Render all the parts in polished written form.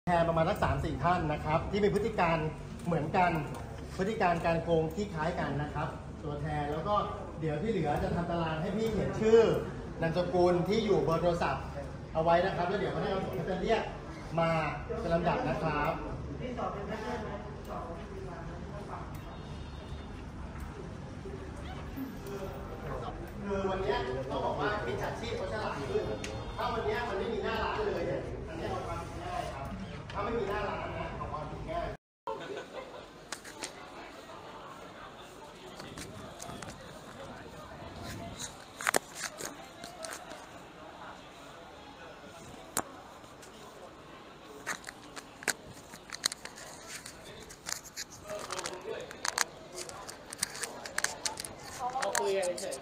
แทนประมาณสัก3-4 ท่านนะครับที่มีพฤติการเหมือนกันพฤติการการโกงที่คล้ายกันนะครับตัวแทนแล้วก็เดี๋ยวที่เหลือจะทำตารางให้พี่เขียนชื่อนามสกุลที่อยู่เบอร์โทรศัพท์เอาไว้นะครับแล้วเดี๋ยวพนักงานสอบสวนจะเรียกมาเป็นลำดับนะครับคือวันนี้ต้องบอกว่ามิจฉาชีพเขาฉลาดขึ้นถ้าวันนี้มันไม่มีหน้าร้านเลยเนี่ยอันนี้เอาความผิดง่ายครับถ้าไม่มีหน้าร้านนะเอาความผิดง่ายคุยกันเฉย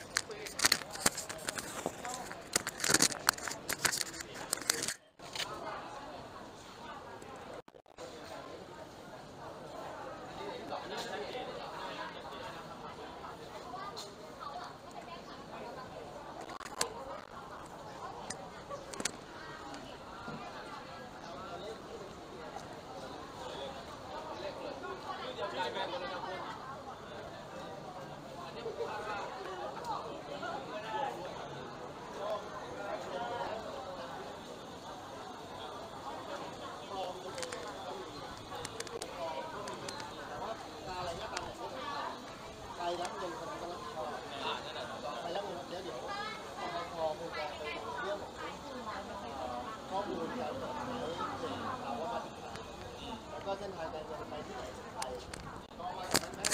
ข้อมูลการเปิดเผยข่าวว่ามาถึงไหนแล้วก็เส้นทางการเงินไปที่ไหนไปก็มาจากนั้นได้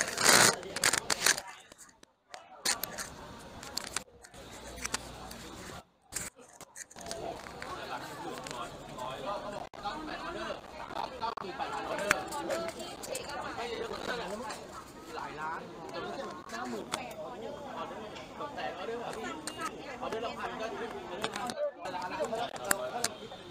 หลายล้านแต่ไม่ใช่แบบ98,000ออเดอร์ตกแต่ออเดอร์พี่ออเดอร์ละพันก็ขึ้นล้านแล้ว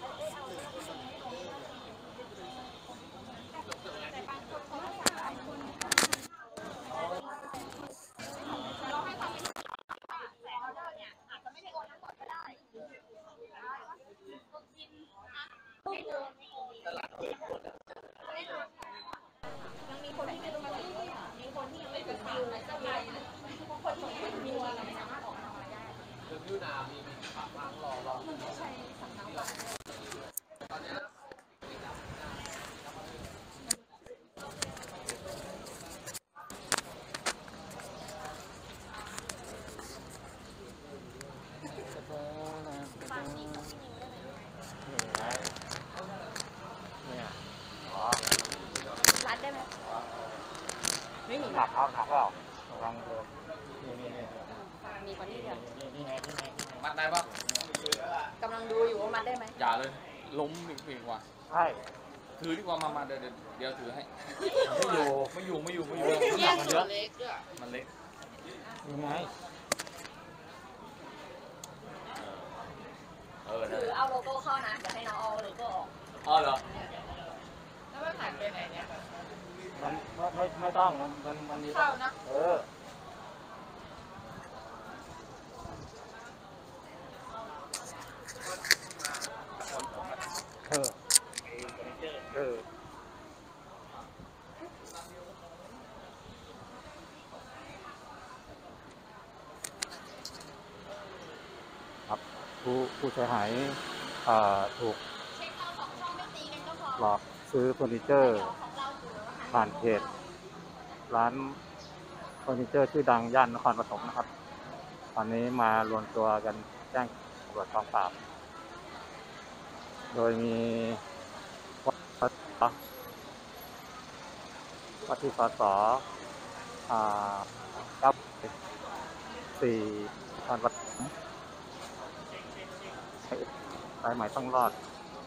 ยังมีคนที่ไม่รู้มีคนที่ยังไม่เป็นคิวและจะไปคนที่ไม่มีเราไม่สามารถออกมาได้คือพิวนามีปากทางรอมันต้องใช้สำนักบัตรตอนนี้ฟังนี่กับพี่นิวได้ไหมรัดได้ไหมไม่มีหนักเอาหนักเปล่าลองดูมีคนที่เดียวมัดได้ปะกำลังดูอยู่ว่ามัดได้ไหมอย่าเลยล้มอีกว่าใช่ถือดีกว่ามาเดี๋ยวถือให้ไม่อยู่แยกส่วนเล็กด้วยมันเล็กยังไงถือเอาโลโก้เข้านะจะให้น้องเอาโลโก้ออกอ๋อเหรอแล้วมันผ่านไปไหนเนี่ยมันไม่ต้องมันมีเข้านะครับผู้เสียหายถูกหลอกซื้อเฟอร์นิเจอร์ผ่านเพจร้านเฟอร์นิเจอร์ชื่อดังย่านนครปฐมนะครับตอนนี้มารวมตัวกันแจ้งตำรวจกองปราบโดยมีว่าที่สส4นครปฐมสายใหม่ต้องรอด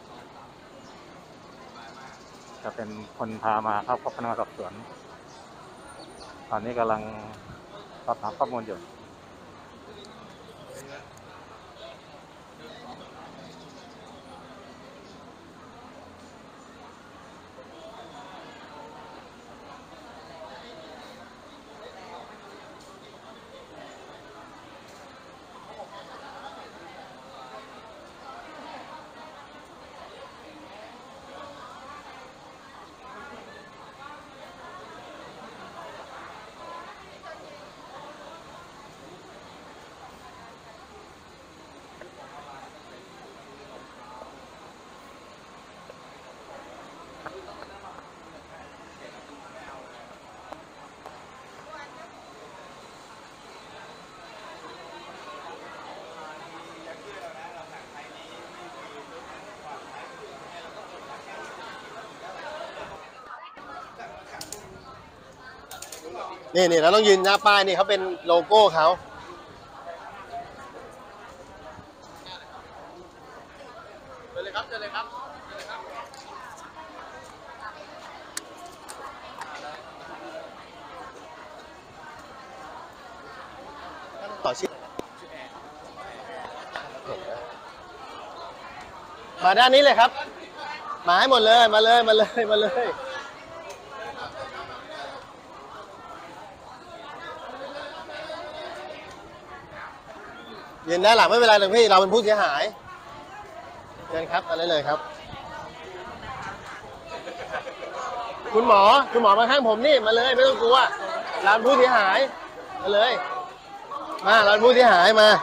จะเป็นคนพามาเข้าพบพนักงานสอบสวนตอนนี้กำลังสอบถามข้อมูลอยู่เนี่เราต้องยืนหน้าป้ายนี่เขาเป็นโลโก้เขาเจอเลยครับต่อชื่อมาด้านนี้เลยครับมาให้หมดเลยมาเลยยืนด้านหลังไม่เป็นไรหรอกพี่เราเป็นผู้เสียหายเชิญครับอะไรเลยครับคุณหมอมาข้างผมนี่มาเลยไม่ต้องกลัวเราเป็นผู้เสียหายมาเลยมาเราเป็นผู้เสียหายมา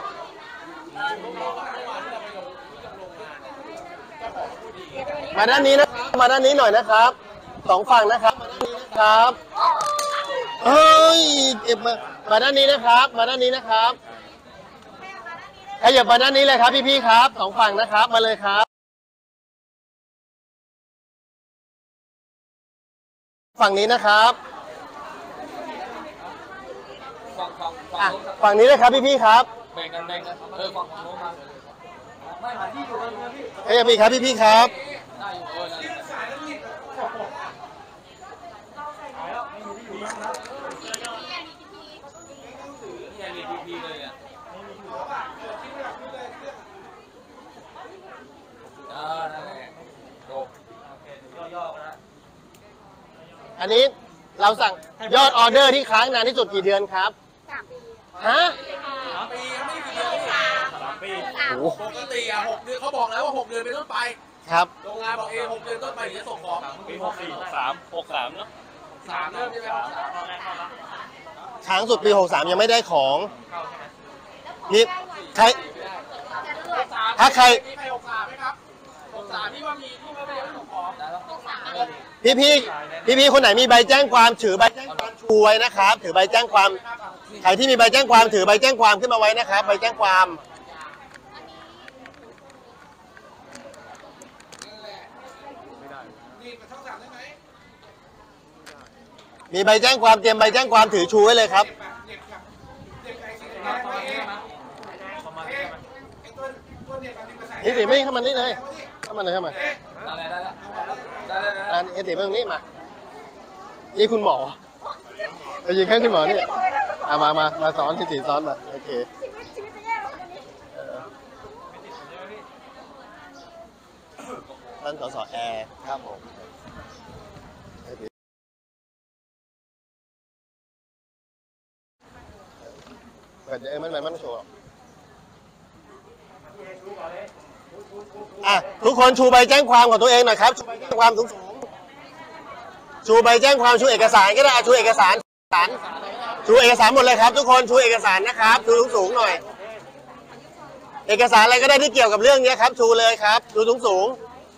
ด้านนี้นะครับมาด้านนี้หน่อยนะครับสองฝั่งนะครับมาด้านนี้นะครับเฮ้ยเก็บมาด้านนี้นะครับมาด้านนี้นะครับขยับมาด้านนี้เลยครับพี่ๆครับสองฝั่งนะครับมาเลยครับฝั่งนี้นะครับฝั่งนี้เลยครับพี่ๆครับแบ่งกันฝั่งโน้นมาไม่หาที่อยู่กันนะพี่ขยับอีกครับพี่ๆครับอันนี้เราสั่งยอดออเดอร์ที่ค้างนานที่สุดกี่เดือนครับฮะ 3 ปีไม่กี่เดือน3 ปีปกติ6 เดือนเขาบอกแล้วว่า6 เดือนเป็นต้นไปครับโรงงานบอก6 เดือนต้นไปถึงจะส่งของปี63เนาะ3เริ่มใช่ไหมค้างสุดปี63ยังไม่ได้ของนี่ใครถ้าใคร 63ไหมครับ63ที่ว่ามีที่ไม่ได้ส่งของพี่คนไหนมีใบแจ้งความถือใบแจ้งความชูไว้นะครับถือใบแจ้งความใครที่มีใบแจ้งความถือใบแจ้งความขึ้นมาไว้นะครับใบแจ้งความมีใบแจ้งความเตรียมใบแจ้งความถือชูไว้เลยครับนี่สิไม่เข้ามานี่เลยเข้ามาเอติเพิ่งนี้มานี่คุณหมอไปยิงแค่คุณหมอนี่มาสอนที่ตีซ้อนมาโอเคท่านสสแอร์ครับผมเปิดมันโชว์ทุกคนชูใบแจ้งความของตัวเองหน่อยครับชูใบแจ้งความสูงชูใบแจ้งความชูเอกสารก็ได้ชูเอกสารชูเอกสารหมดเลยครับทุกคนชูเอกสารนะครับชูสูงหน่อยเอกสารอะไรก็ได้ที่เกี่ยวกับเรื่องนี้ครับชูเลยครับชูสูง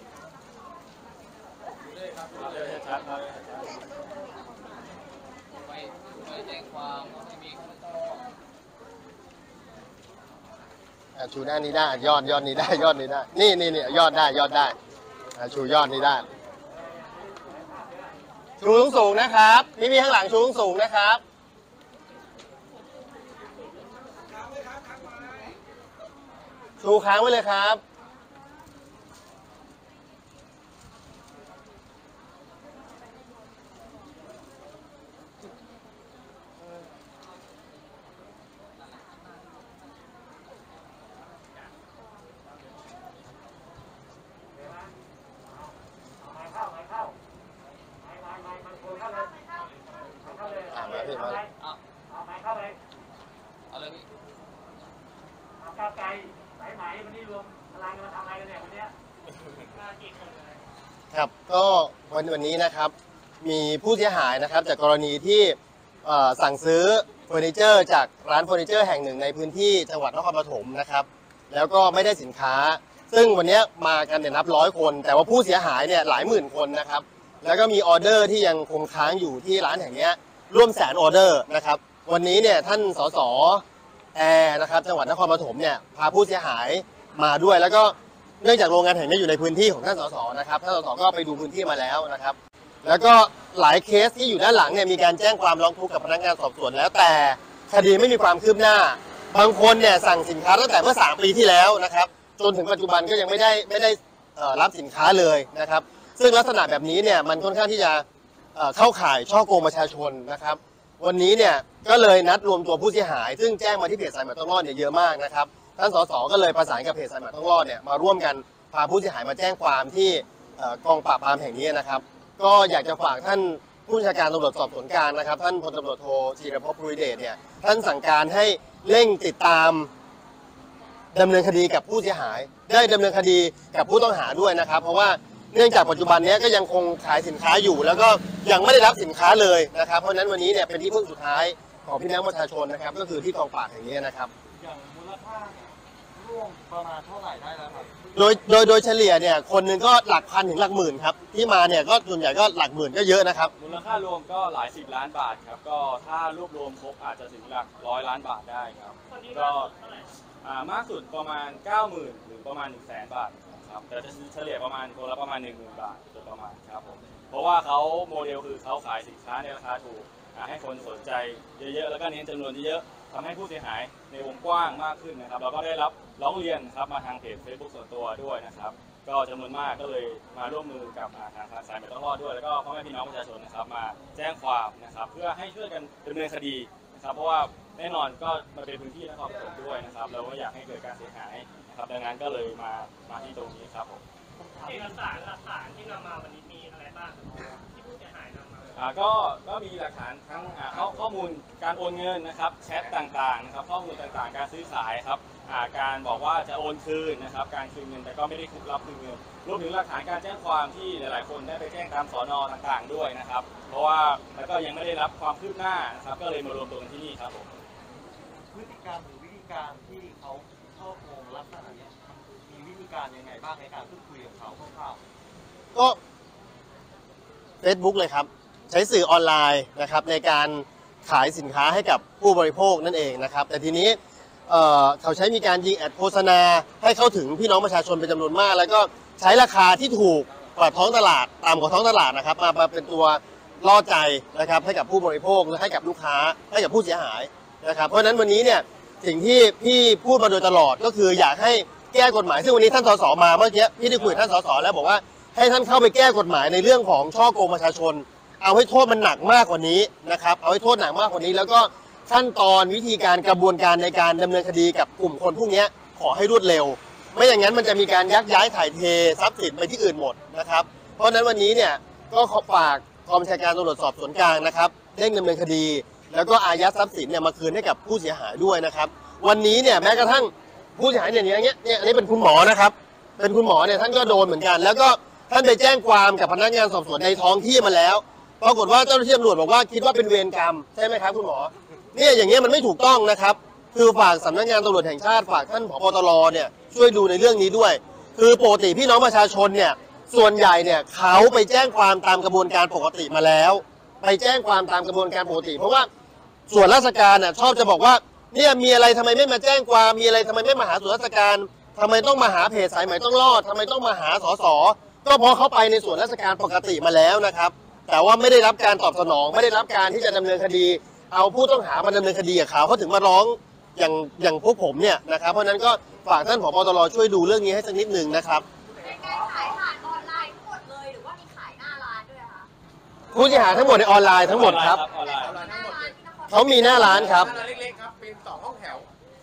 ชูด้านนี้ได้ยอดนี้ได้ยอดนี้ได้นี่ยอดได้ชูยอดนี้ได้ชูสูงนะครับพี่ข้างหลังชูสูงนะครับชูค้างไว้เลยครับครับก็วันนี้นะครับมีผู้เสียหายนะครับจากกรณีที่สั่งซื้อเฟอร์นิเจอร์จากร้านเฟอร์นิเจอร์แห่งหนึ่งในพื้นที่จังหวัดนครปฐมนะครับแล้วก็ไม่ได้สินค้าซึ่งวันนี้มากันเนี่ยนับ100 คนแต่ว่าผู้เสียหายเนี่ยหลายหมื่นคนนะครับแล้วก็มีออเดอร์ที่ยังคงค้างอยู่ที่ร้านแห่งนี้ร่วม100,000 ออเดอร์นะครับวันนี้เนี่ยท่านสสแอร์นะครับจังหวัดนครปฐมเนี่ยพาผู้เสียหายมาด้วยแล้วก็เนื่องจากโรงงานแห่งนี้อยู่ในพื้นที่ของท่านสสนะครับท่านสสก็ไปดูพื้นที่มาแล้วนะครับแล้วก็หลายเคสที่อยู่ด้านหลังเนี่ยมีการแจ้งความร้องทุกข์กับพนักงานสอบสวนแล้วแต่คดีไม่มีความคืบหน้าบางคนเนี่ยสั่งสินค้าตั้งแต่เมื่อ3 ปีที่แล้วนะครับจนถึงปัจจุบันก็ยังไม่ได้รับสินค้าเลยนะครับซึ่งลักษณะแบบนี้เนี่ยมันค่อนข้างที่จะเข้าข่ายช่อโกงประชาชนนะครับวันนี้เนี่ยก็เลยนัดรวมตัวผู้เสียหายซึ่งแจ้งมาที่เพจสายใหม่ต้องรอดเนี่ยเยอะมากนะครับท่านสสก็เลยประสานกับเพจสายใหม่ต้องรอดเนี่ยมาร่วมกันพาผู้เสียหายมาแจ้งความที่กองปราบปรามแห่งนี้นะครับก็อยากจะฝากท่านผู้บัญชาการตำรวจสอบสวนกลางนะครับท่านพลตำรวจโทธีรภพภูริเดชเนี่ยท่านสั่งการให้เร่งติดตามดำเนินคดีกับผู้เสียหายได้ดำเนินคดีกับผู้ต้องหาด้วยนะครับเพราะว่าเนื่องจากปัจจุบันนี้ก็ยังคงขายสินค้าอยู่แล้วก็ยังไม่ได้รับสินค้าเลยนะครับเพราะฉะนั้นวันนี้เนี่ยเป็นที่พึ่งสุดท้ายของพี่น้องประชาชนนะครับก็คือที่กองปราบแห่งนี้นะครับอย่างมูลค่าร่วมประมาณเท่าไหร่ได้แล้วครับโดยเฉลี่ยเนี่ยคนหนึ่งก็หลักพันถึงหลักหมื่นครับที่มาเนี่ยก็ส่วนใหญ่ก็หลักหมื่นก็เยอะนะครับมูลค่ารวมก็หลาย10 ล้านบาทครับก็ถ้ารวบรวมครบอาจจะถึงหลัก100 ล้านบาทได้ครับก็มากสุดประมาณ 90,000 หรือประมาณ 100,000 บาทครับแต่จะเฉลี่ยประมาณตัวละประมาณ 10,000 บาทโดยประมาณครับผมเพราะว่าเขาโมเดลคือเขาขายสินค้าในราคาถูกให้คนสนใจเยอะๆแล้วก็เน้นจำนวนเยอะทำให้ผู้เสียหายในวงกว้างมากขึ้นนะครับเราก็ได้รับร้องเรียนครับมาทางเพจ Facebook ส่วนตัวด้วยนะครับก็จำนวนมากก็เลยมาร่วมมือกับทางสายใหม่ต้องรอดด้วยแล้วก็พ่อแม่พี่น้องประชาชนนะครับมาแจ้งความนะครับเพื่อให้ช่วยกันดำเนินคดีนะครับเพราะว่าแน่นอนก็มันเป็นพื้นที่นครปฐมด้วยนะครับเราก็อยากให้เกิดการเสียหายนะครับดังนั้นก็เลยมาที่ตรงนี้ครับผมเอกสารหลักฐานที่นำมาวันนี้มีอะไรบ้างที่ผู้เสียหายนำมาก็มีหลักฐานทั้งข้อมูลการโอนเงินนะครับแชทต่างๆนะครับข้อมูลต่างๆการซื้อขายครับการบอกว่าจะโอนคืนนะครับการคืนเงินแต่ก็ไม่ได้รับคืนเงินรวมถึงหลักฐานการแจ้งความที่หลายๆคนได้ไปแจ้งตามสน.ต่างๆด้วยนะครับเพราะว่าแล้วก็ยังไม่ได้รับความคืบหน้านะครับก็เลยมารวมตัวกันที่นี่ครับผมพฤติกรรมหรือวิธีการที่เขาช่อโกงลักษณะนี้มีวิธีการยังไงบ้างในการพูดคุยกับเขาคร่าวๆก็ Facebook เลยครับใช้สื่อออนไลน์นะครับในการขายสินค้าให้กับผู้บริโภคนั่นเองนะครับแต่ทีนี้เขาใช้มีการยิงแอดโฆษณาให้เข้าถึงพี่น้องประชาชนเป็นจำนวนมากแล้วก็ใช้ราคาที่ถูกกว่าท้องตลาดต่ำกว่าท้องตลาดนะครับมาเป็นตัวล่อใจนะครับให้กับผู้บริโภคและให้กับลูกค้าให้กับผู้เสียหายนะครับเพราะฉะนั้นวันนี้เนี่ยสิ่งที่พี่พูดมาโดยตลอดก็คืออยากให้แก้กฎหมายซึ่งวันนี้ท่านสสมาเมื่อกี้พี่ได้คุยกับท่านสสแล้วบอกว่าให้ท่านเข้าไปแก้กฎหมายในเรื่องของช่อโกงประชาชนเอาให้โทษมันหนักมากกว่านี้นะครับเอาให้โทษหนักมากกว่านี้แล้วก็ขั้นตอนวิธีการกระบวนการในการดำเนินคดีกับกลุ่มคนพวกนี้ขอให้รวดเร็วไม่อย่างนั้นมันจะมีการยักย้ายถ่ายเททรัพย์สินไปที่อื่นหมดนะครับเพราะฉะนั้นวันนี้เนี่ยก็ขอฝากกองบัญชาการตำรวจสอบสวนกลางนะครับเร่งดำเนินคดีแล้วก็อายัดทรัพย์สินเนี่ยมาคืนให้กับผู้เสียหายด้วยนะครับวันนี้เนี่ยแม้กระทั่งผู้เสียหายเนี่ยอย่างเงี้ยอันนี้เป็นคุณหมอนะครับเป็นคุณหมอเนี่ยท่านก็โดนเหมือนกันแล้วก็ท่านไปแจ้งความกับพนักงานสอบสวนในท้องที่มาแล้วปรากฏว่าเจ้าหน้าที่ตำรวจบอกว่าคิดว่าเป็นเวรกรรมใช่ไหมครับคุณหมอเนี่ยอย่างเงี้ยมันไม่ถูกต้องนะครับคือฝากสำนักงานตำรวจแห่งชาติฝากท่านผบ.ตร.เนี่ยช่วยดูในเรื่องนี้ด้วยคือปกติพี่น้องประชาชนเนี่ยส่วนใหญ่เนี่ยเขาไปแจ้งความตามกระบวนการปกติมาแล้วไปแจ้งความตามกระบวนการปกติเพราะว่าส่วนราชการน่ะชอบจะบอกว่าเนี่ยมีอะไรทำไมไม่มาแจ้งความมีอะไรทำไมไม่มาหาส่วนราชการทำไมต้องมาหาเพจสายใหม่ต้องรอดทำไมต้องมาหาสสก็เพราะเขาไปในส่วนราชการปกติมาแล้วนะครับแต่ว่าไม่ได้รับการตอบสนองไม่ได้รับการที่จะดำเนินคดีเอาผู้ต้องหามาดำเนินคดีกับเขาถึงมาร้องอย่างพวกผมเนี่ยนะครับเพราะนั้นก็ฝากท่านผบ.ตร.ช่วยดูเรื่องนี้ให้สักนิดนึงนะครับเป็นการขายผ่านออนไลน์ทั้งหมดเลยหรือว่ามีขายหน้าร้านด้วยคะผู้เสียหายทั้งหมดในออนไลน์ทั้งหมดครับเขามีหน้าร้านครับเล็กๆครับเป็น2 ห้องแถว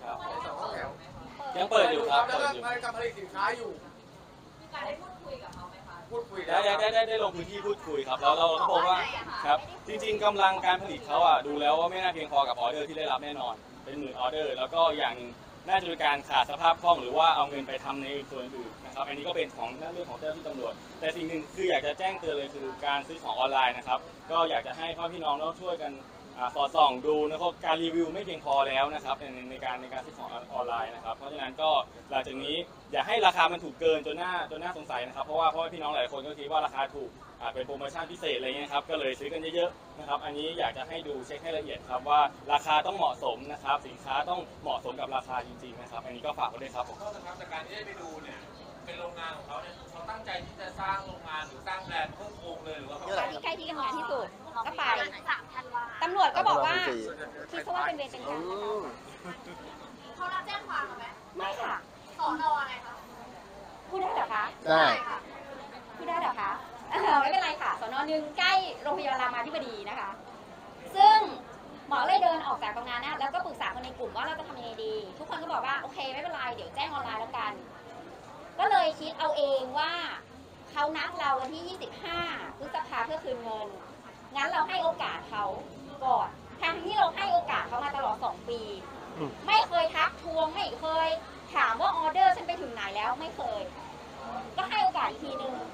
2 ห้องแถวยังเปิดอยู่ครับแล้วก็ผลิตสินค้าอยู่มีการได้พูดคุยกับเขาไหมคะพูดคุยได้ลงพื้นที่พูดคุยครับแล้วเราก็บอกว่าครับจริงๆกำลังการผลิตเขาดูแล้วว่าไม่น่าเพียงพอกับออเดอร์ที่ได้รับแน่นอนเป็น10,000 ออเดอร์แล้วก็อย่างน่าจะเป็นการขาดสภาพคล่องหรือว่าเอาเงินไปทำในส่วนอื่นนะครับอันนี้ก็เป็นของเรื่องของเจ้าหน้าที่ตำรวจแต่สิ่งหนึ่งคืออยากจะแจ้งเตือนเลยคือการซื้อของออนไลน์นะครับก็อยากจะให้พ่อพี่น้องเราช่วยกันสอดส่องดูนะครับการรีวิวไม่เพียงพอแล้วนะครับในการซื้อของออนไลน์นะครับเพราะฉะนั้นก็หลังจากนี้อย่าให้ราคามันถูกเกินจนน่าสงสัยนะครับเพราะว่าพี่น้องหลายคนก็คิดว่าราคาถูกเป็นโปรโมชั่นพิเศษอะไรเงี้ยครับก็เลยซื้อกันเยอะๆนะครับอันนี้อยากจะให้ดูเช็คให้ละเอียดครับว่าราคาต้องเหมาะสมนะครับสินค้าต้องเหมาะสมกับราคาจริงๆนะครับอันนี้ก็ฝากไว้ด้วยครับผมโทษนะครับจากการที่ได้ไปดูเนี่ยเป็นโรงงานของเขาเนี่ยเขาตั้งใจที่จะสร้างโรงงานหรือสร้างแบรนด์เพิ่มวงเลยหรือว่าเขาที่ใกล้ที่ทำงานที่สุดก็ไปตำรวจก็บอกว่าคิดซะว่าเป็นเวรเป็นกรรมเขารับแจ้งความไหมไม่ค่ะสอนอะไรคะพูดได้เหรอคะได้ค่ะพูดได้เหรอคะไม่เป็นไรค่ะสน.นึงใกล้โรงพยาบาลรามาธิบดีนะคะซึ่งหมอเลยเดินออกจากตรงนั้นนะแล้วก็ปรึกษาคนในกลุ่มว่าเราจะทำยังไงดีทุกคนก็บอกว่าโอเคไม่เป็นไรเดี๋ยวแจ้งออนไลน์แล้วกันก็เลยคิดเอาเองว่าเขานัดเราวันที่ 25 พฤษภาเพื่อคืนเงินงั้นเราให้โอกาสเขาก่อนทางที่เราให้โอกาสเขามาตลอด2 ปีไม่เคยทักทวงไม่เคยถามว่าออเดอร์ฉันไปถึงไหนแล้วไม่เคยก็ให้โอกาสอีกทีหนึ่ง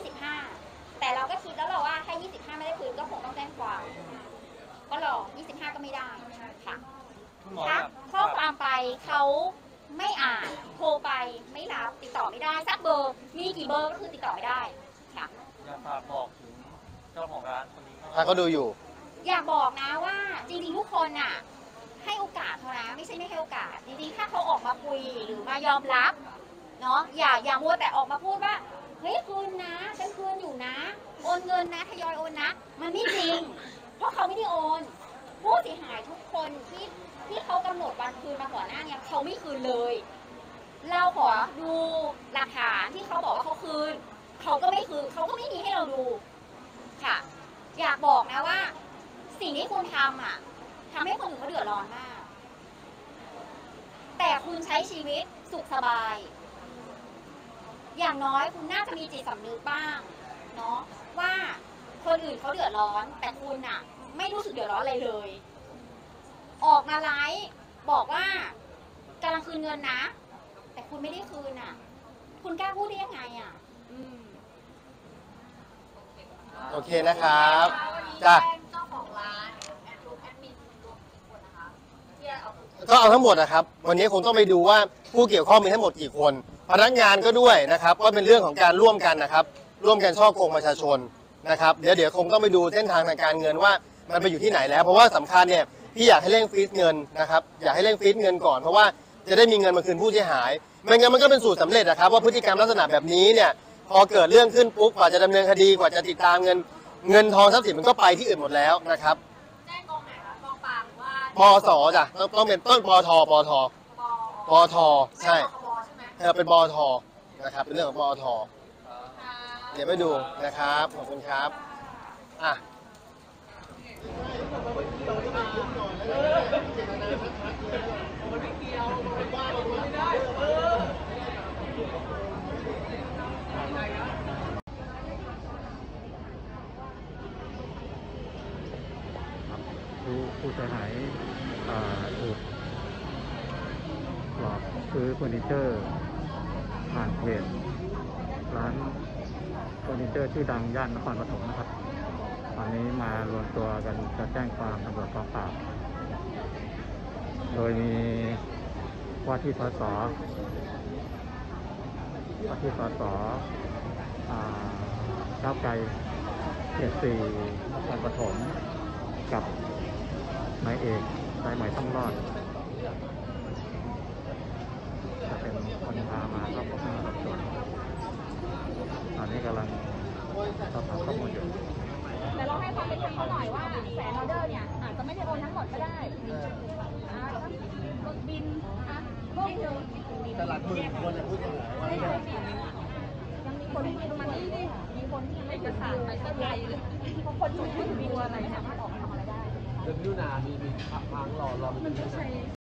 25แต่เราก็คิดแล้วเราว่าถ้า25ไม่ได้คืนก็คงต้องแจ้งความก็รอ25ก็ไม่ได้ค่ะทักข้อความไปเขาไม่อ่านโทรไปไม่รับติดต่อไม่ได้สักเบอร์มีกี่เบอร์ก็คือติดต่อไม่ได้ค่ะอยากฝากบอกถึงเจ้าของร้านคนนี้ถ้าเขาดูอยู่อยากบอกนะว่าจริงๆทุกคนน่ะให้โอกาสเขานะไม่ใช่ไม่ให้โอกาสจริงๆถ้าเขาออกมาคุยหรือมายอมรับเนาะอย่ามัวแต่ออกมาพูดว่าเฮ้ยคืนนะฉันคืนอยู่นะโอนเงินนะทยอยโอนนะมันไม่จริงเพราะเขาไม่ได้โอนผู้เสียหายทุกคนที่เขากำหนดวันคืนมาก่อนหน้านี้เขาไม่คืนเลยเราขอดูหลักฐานที่เขาบอกว่าเขาคืนเขาก็ไม่คืนเขาก็ไม่มีให้เราดูค่ะอยากบอกนะว่าสิ่งที่คุณทำอ่ะทำให้คนอื่นเขาเดือดร้อนมากแต่คุณใช้ชีวิตสุขสบายอย่างน้อยคุณน่าจะมีจิตสำนึกบ้างเนาะว่าคนอื่นเขาเดือดร้อนแต่คุณอ่ะไม่รู้สึกเดือดร้อนอะไรเลยออกมาไลฟ์บอกว่ากำลังคืนเงินนะแต่คุณไม่ได้คืนอ่ะคุณกล้าพูดได้ยังไงอ่ะโอเคนะครับจ้ะก็เอาทั้งหมดนะครับวันนี้คงต้องไปดูว่าผู้เกี่ยวข้องมีทั้งหมดกี่คนพนักงานก็ด้วยนะครับก็เป็นเรื่องของการร่วมกันนะครับร่วมกันฉ้อโกงประชาชนนะครับเดี๋ยวคงต้องไปดูเส้นทางทางการเงินว่ามันไปอยู่ที่ไหนแล้วเพราะว่าสำคัญเนี่ยพี่อยากให้เร่งฟรีซเงินนะครับอยากให้เร่งฟรีซเงินก่อนเพราะว่าจะได้มีเงินมาคืนผู้เสียหายไม่งั้นมันก็เป็นสูตรสำเร็จนะครับว่าพฤติกรรมลักษณะแบบนี้เนี่ยพอเกิดเรื่องขึ้นปุ๊บกว่าจะดำเนินคดีกว่าจะติดตามเงินทองทรัพย์สินมันก็ไปที่อื่นหมดแล้วนะครับแจ้งกองไหนคะกองปราบว่าปสจ้ะต้องเป็นต้นปทใช่เป็นปทนะครับเป็นเรื่องของปทเดี๋ยวไปดูนะครับขอบคุณครับอ่ะผู้เสียหายถูกหลอกซื้อเฟอร์นิเจอร์ผ่านเพจร้านเฟอร์นิเจอร์ชื่อดังย่านนครปฐมนะครับตอนนี้มารวมตัวกันจะแจ้งความตำรวจกองปราบโดยมีว่าที่สสก้าวไกลเขต 4 นครปฐมกับนายเอกสายไหมต้องรอดจะเป็นคนพามาเข้าพบพนักงานสอบสวนตอนนี้กำลังสอบถามข้อมูลอยู่แต่เราให้ความเป็นธรรมเขาหน่อยว่าแสนออเดอร์เนี่ยอาจจะไม่ได้โอนทั้งหมดก็ได้รถบินพวกนึงตลาดหมื่นคนพูดยังไงยังมีคนที่มันมีคนที่ไม่กระสานไปสักไกลเลยเพราะคนที่ไม่ถึงตัวอะไรสามารถออกมาทำอะไรได้เรื่องยูนามีพังรอมันจะใช้